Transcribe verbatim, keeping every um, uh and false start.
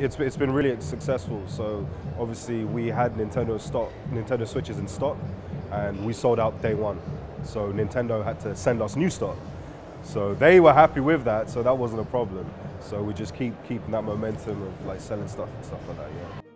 It's, it's been really successful. So obviously we had Nintendo stock, Nintendo Switches in stock, and we sold out day one. So Nintendo had to send us new stock. So they were happy with that, so that wasn't a problem. So we just keep keeping that momentum of like selling stuff and stuff like that, yeah.